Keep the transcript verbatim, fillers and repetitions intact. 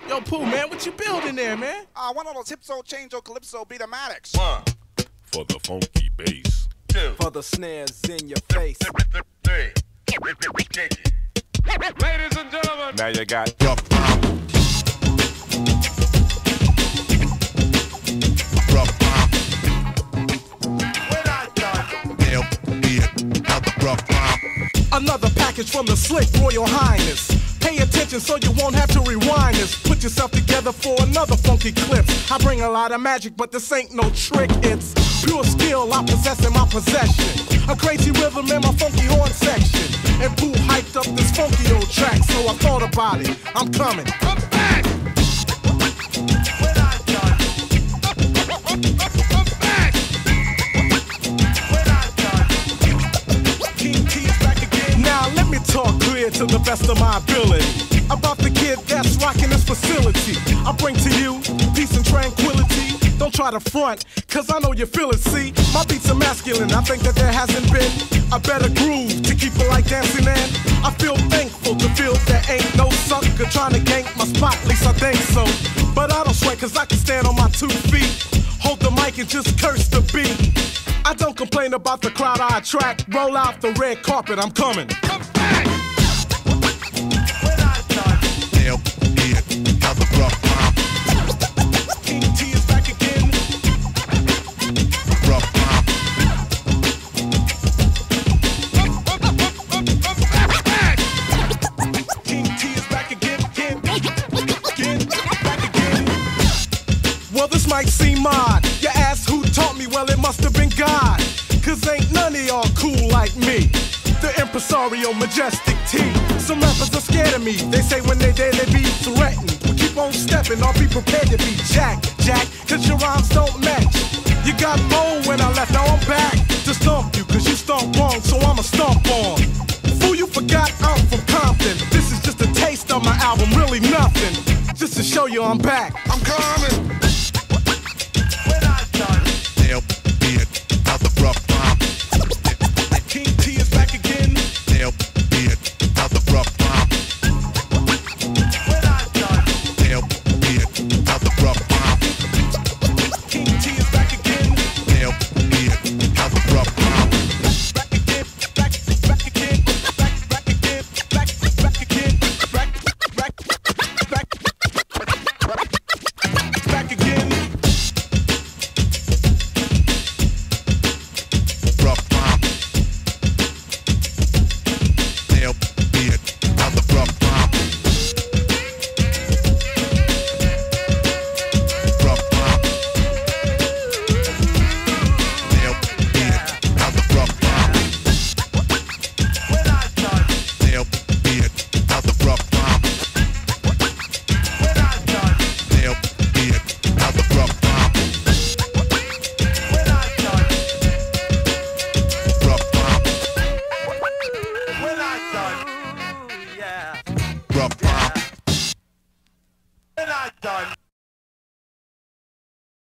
Yo, Pooh, man, what you building there, man? Uh, one of those Hypso, Chango, Calypso, Beatomatics. One, for the funky bass. Two, for the snares in your face. Three, ladies and gentlemen, now you got your Another package from the slick Royal Highness. Pay attention so you won't have to rewind this. Put yourself together for another funky clip. I bring a lot of magic, but this ain't no trick. It's pure skill I possess in my possession. A crazy rhythm in my funky horn section. And Pooh hyped up this funky old track, so I thought about it. I'm coming. I'm back! When I done. I'm back! When I done. King T's back again. Now let me talk clear to the best of my ability about the kid that's rocking this facility. I bring to you peace and tranquility. Don't try to front, cause I know you feel it, see? My beats are masculine, I think that there hasn't been a better groove to keep it like dancing in. I feel thankful to feel there ain't no sucker trying to gank my spot, at least I think so. But I don't sweat cause I can stand on my two feet, hold the mic and just curse the beat. I don't complain about the crowd I attract, roll out the red carpet, I'm coming. I'm back! When I done. Nail, yeah, out the rough mom. King T is back again. Rough mom. King T is back again, again, again, back again. Well, this might seem odd. You ask who taught me, well, it must have been God. Cause ain't none of y'all cool like me. The impresario, Majestic T. Some rappers are scared of me. They say when they dare they be threatened. But keep on stepping or be prepared to be Jack, Jack, cause your rhymes don't match. You got bold when I left, now I'm back to stomp you, cause you stomp wrong, so I'ma stomp on. Fool, you forgot I'm from Compton. This is just a taste of my album, really nothing. Just to show you I'm back. I'm coming.